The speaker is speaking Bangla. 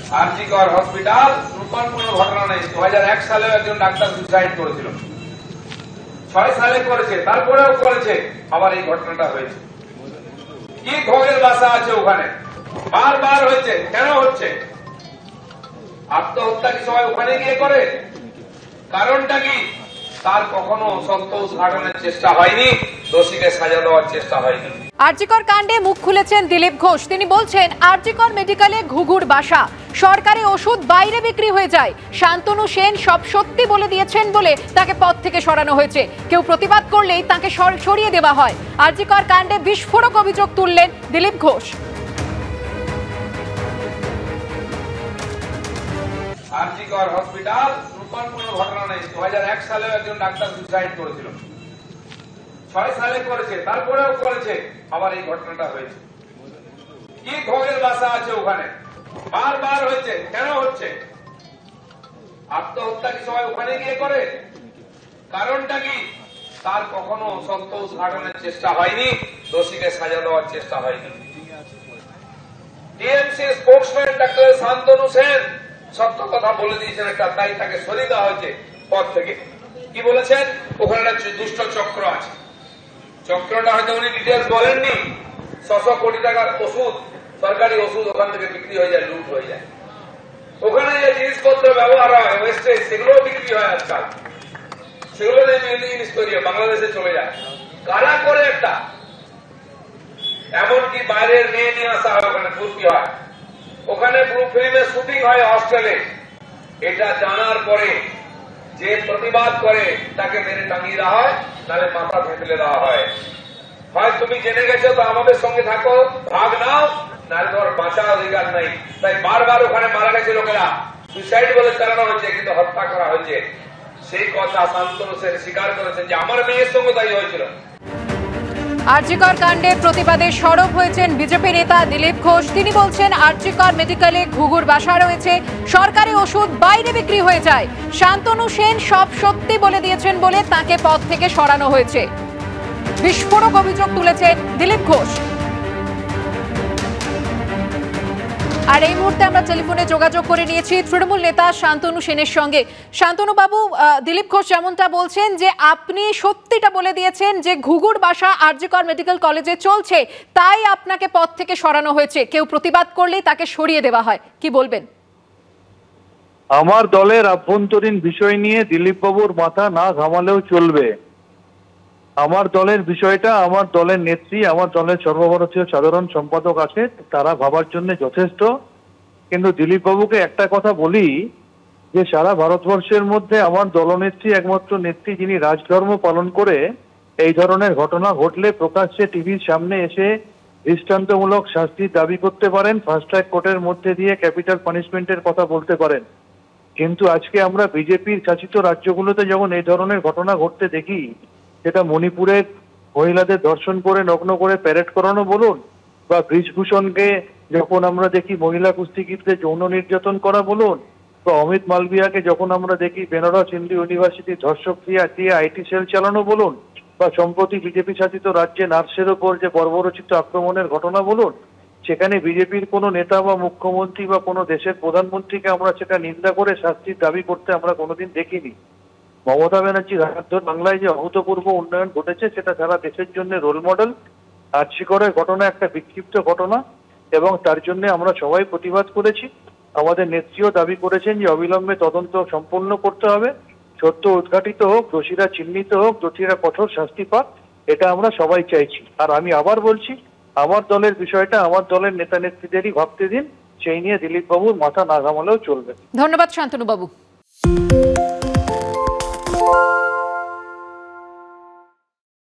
আরজিকর হসপিটাল নতুন কোনো ঘটনা নেই। 2001 সালে একজন ডাক্তার সুইসাইড করেছিল, 6 সালে করেছে, তারপরেও করেছে, আবার এই ঘটনাটা হয়েছে। কি ভোগের বাসা আছে ওখানে? বারবার হয়েছে, কেন হচ্ছে? আত্মহত্যা কি সবাই ওখানে গিয়ে করে? কারণটা কি? তার কখনো সত্য উদ্ঘাটনের চেষ্টা হয়নি, দোষীকে সাজা দেওয়ার চেষ্টা হয়নি। আরজিকর কাণ্ডে মুখ খুলেছেন দিলীপ ঘোষ। তিনি বলছেন, আরজিকর মেডিকেলে ঘুঘুর বাসা, সরকারি ওষুধ বাইরে বিক্রি হয়ে যায়। শান্তনু সেন সব সত্যি বলে দিয়েছেন বলে তাকে পদ থেকে সরানো হয়েছে। কেউ প্রতিবাদ করলেই তাকে সরিয়ে দেওয়া হয়। আরজিকর কাণ্ডে বিস্ফোরক অভিযোগ তুললেন দিলীপ ঘোষ। আরজিকর হসপিটাল নতুন কোনো ঘটনা নেই। 2001 সালে একজন ডাক্তার সুইসাইড করেছিল, 6 সালে করেছে, তারপরেও করেছে, আবার এই ঘটনাটা হয়েছে। কি ভোগের বাসা আছে ওখানে? বারবার হয়েছে, কেন হচ্ছে? আত্মহত্যা কি সবাই ওখানে গিয়ে করে? কারণটা কি? তার কখনো সত্য উদ্ঘাটনের চেষ্টা হয়নি, দোষীকে সাজা দেওয়ার চেষ্টা হয়নি। TMC spokesman doctor Shantanu Sen সত্য কথা বলে দিয়েছেন একটা, তাই তাকে সরিয়ে দেওয়া হয়েছে পদ থেকে। কি বলেছেন? ওখানে একটা দুষ্ট চক্র আছে। চক্রটা হয়তো উনি ডিটেলস বলেননি। 600 কোটি টাকার ওষুধ, সরকারি ওষুধ ওখান থেকে বিক্রি হয়ে যায়, লুট হয়ে যায়। ওখানে যে জিনিসপত্র ব্যবহার হয় ওয়েস্টেজ, সেগুলো বিক্রি হয় আজকাল। সেগুলো জিনিস তৈরি হয়, বাংলাদেশে চলে যায়। কারা করে একটা? এমনকি বাইরের মেয়ে নিয়ে আসা হয়, ওখানে ফুর্তি হয়। ওখানে ব্লু ফিল্মের শুটিং হয় হস্টেলে। এটা জানার পরে যে প্রতিবাদ করে তাকে মেরে টাঙিয়ে দেওয়া হয়, নাহলে মাথা ফেলে দেওয়া হয়। হয় তুমি জেনে গেছো তো আমাদের সঙ্গে থাকো, ভাগ নাও, নাহলে তোমার বাঁচার অধিকার নাই। তাই বারবার ওখানে মারা গেছে লোকেরা, সুইসাইড বলে চালানো হয়েছে, কিন্তু হত্যা করা হয়েছে। সেই কথা শান্তনু সেন স্বীকার করেছেন যে আমার মেয়ের সঙ্গে তাই হয়েছিল। আরজিকর কাণ্ডে প্রতিবাদে সরব হয়েছেন বিজেপি নেতা দিলীপ ঘোষ। তিনি বলছেন, আরজিকর মেডিকেলে ঘুঘুর বাসা রয়েছে, সরকারি ওষুধ বাইরে বিক্রি হয়ে যায়। শান্তনু সেন সব সত্যি বলে দিয়েছেন বলে তাকে পদ থেকে সরানো হয়েছে। বিস্ফোরক অভিযোগ তুলেছেন দিলীপ ঘোষ। আর এই মুহূর্তে আমরা টেলিফোনে যোগাযোগ করে নিয়েছি তৃণমূল নেতা শান্তনু সেনের সঙ্গে। শান্তনু বাবু, দিলীপ ঘোষ যেমনটা বলছেন যে আপনি সত্যিটা বলে দিয়েছেন যে ঘুঘুর বাসা আরজিকর মেডিকেল কলেজে চলছে, তাই আপনাকে পদ থেকে সরানো হয়েছে। কেউ প্রতিবাদ করলেই তাকে সরিয়ে দেওয়া হয়, কি বলবেন? আমার দলের আভ্যন্তরীণ বিষয় নিয়ে দিলীপ বাবুর মাথা না ঘামালেও চলবে। আমার দলের বিষয়টা আমার দলের নেত্রী, আমার দলের সর্বভারতীয় সাধারণ সম্পাদক আছে, তারা ভাবার জন্য যথেষ্ট। কিন্তু দিলীপ বাবুকে একটা কথা বলি যে সারা ভারতবর্ষের মধ্যে আমার দলনেত্রী একমাত্র নেত্রী যিনি রাজধর্ম পালন করে এই ধরনের ঘটনা ঘটলে প্রকাশ্যে টিভির সামনে এসে দৃষ্টান্তমূলক শাস্তির দাবি করতে পারেন, ফাস্ট ট্র্যাক কোর্টের মধ্যে দিয়ে ক্যাপিটাল পানিশমেন্টের কথা বলতে পারেন। কিন্তু আজকে আমরা বিজেপির শাসিত রাজ্যগুলোতে যখন এই ধরনের ঘটনা ঘটতে দেখি, সেটা মণিপুরের মহিলাদের ধর্ষণ করে নগ্ন করে প্যারেড করানো বলুন, বা ব্রিজভূষণকে যখন আমরা দেখি মহিলা কুস্তিগীরদের যৌন নির্যাতন করা বলুন, বা অমিত মালবিয়াকে যখন আমরা দেখি বেনারস হিন্দু ইউনিভার্সিটি ধর্ষক দিয়ে আইটি সেল চালানো বলুন, বা সম্প্রতি বিজেপি শাসিত রাজ্যে নার্সের ওপর যে বর্বরচিত আক্রমণের ঘটনা বলুন, সেখানে বিজেপির কোনো নেতা বা মুখ্যমন্ত্রী বা কোনো দেশের প্রধানমন্ত্রীকে আমরা সেটা নিন্দা করে শাস্তির দাবি করতে আমরা কোনোদিন দেখিনি। মমতা ব্যানার্জির হাত ধরে বাংলায় যে অভূতপূর্ব উন্নয়ন ঘটেছে সেটা সারা দেশের জন্য রোল মডেল। আরজিকরের ঘটনা একটা বিক্ষিপ্ত ঘটনা এবং তার জন্য আমরা সবাই প্রতিবাদ করেছি। আমাদের নেত্রীও দাবি করেছেন যে অবিলম্বে তদন্ত সম্পন্ন করতে হবে, সত্য উদ্ঘাটিত হোক, দোষীরা চিহ্নিত হোক, দোষীরা কঠোর শাস্তি পাক, এটা আমরা সবাই চাইছি। আর আমি আবার বলছি, আমার দলের বিষয়টা আমার দলের নেতা নেত্রীদেরই ভাবতে দিন, সেই নিয়ে দিলীপ বাবুর মাথা না ঘামালেও চলবে। ধন্যবাদ শান্তনু বাবু।